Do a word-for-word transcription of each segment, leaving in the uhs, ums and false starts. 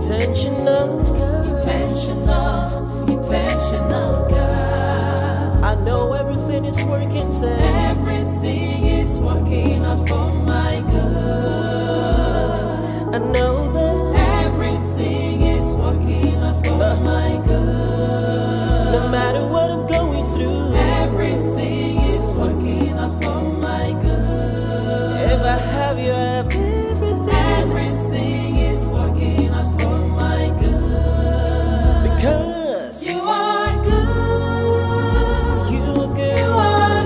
intentional God. Intentional, intentional God. I know everything is working, say. Everything is working out for my good. I know that everything is working out for uh, my good. No matter what I'm going through, everything is working out for my good. If I have you, I have everything. Everything is working out for my good. Because you are good. You are good. You are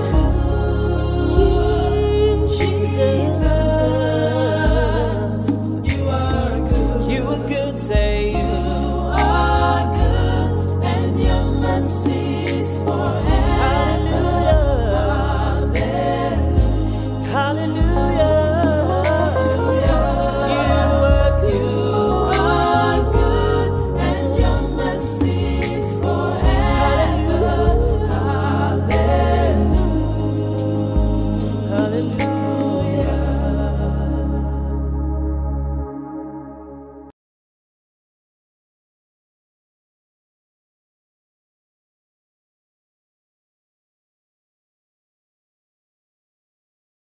good. Jesus. You are good. You are good, say you.